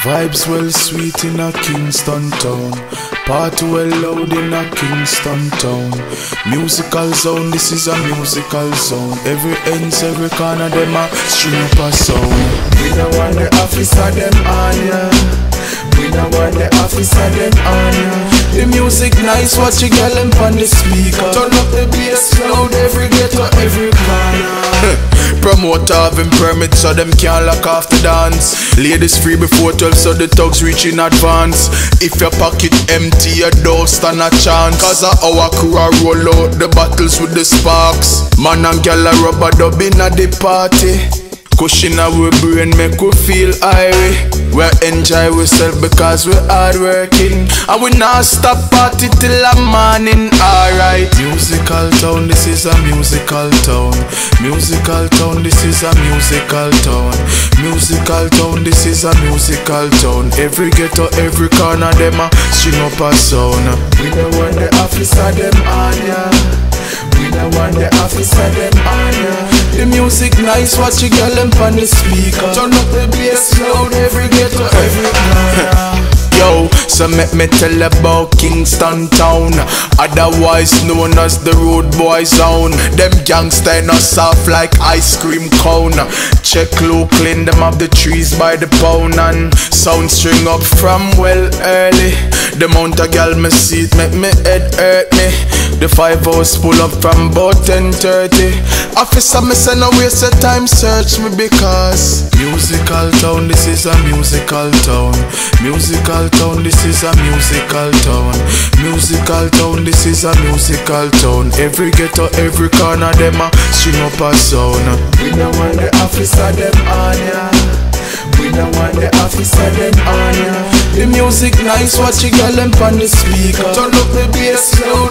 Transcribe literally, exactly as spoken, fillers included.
Vibes well sweet in a Kingston town. Party well loud in a Kingston town. Musical zone, this is a musical zone. Every ends, every corner, them a string up a sound. We don't want the officer, them on ya. We don't want the officer, them on ya. The music nice, watch you girl them on the speaker. Turn up the bass loud, every ghetto, every corner. Promoter having permits so them can't lock off the dance. Ladies free before twelve so the thugs reach in advance. If your pocket empty, you don't stand a chance. Cause a our crew a roll out the bottles with the sparks. Man and gal a rubber dub in a the party. Cushion our brain make we feel irie. We enjoy ourselves because we hard working. And we not stop party till the morning, alright. Musical town, this is a musical town. Musical town, this is a musical town. Musical town, this is a musical town. Every ghetto, every corner, them a string up a sound. We don't want the officer, them on ya. We don't want the officer, them on ya. The music nice, watch you girl them on the speaker. Turn up the bass loud, every ghetto, every corner. Yo, so make me tell about Kingston town, otherwise known as the road boy zone. Them gangsta not soft like ice cream cone. Check low clean, them up the trees by the pound. And sound string up from well early. The mount a gal me see it make me head hurt me. The five hours pull up from about ten thirty. Officer me say no waste of time, search me because musical town, this is a musical town. Musical town, this is a musical town. Musical town, this is a musical town. Every ghetto, every corner, them a string up a sound. We don't want the officer, them on ya. We don't want the officer, them on ya. The music nice, watch you girl them on the speaker. Turn up the bass loud.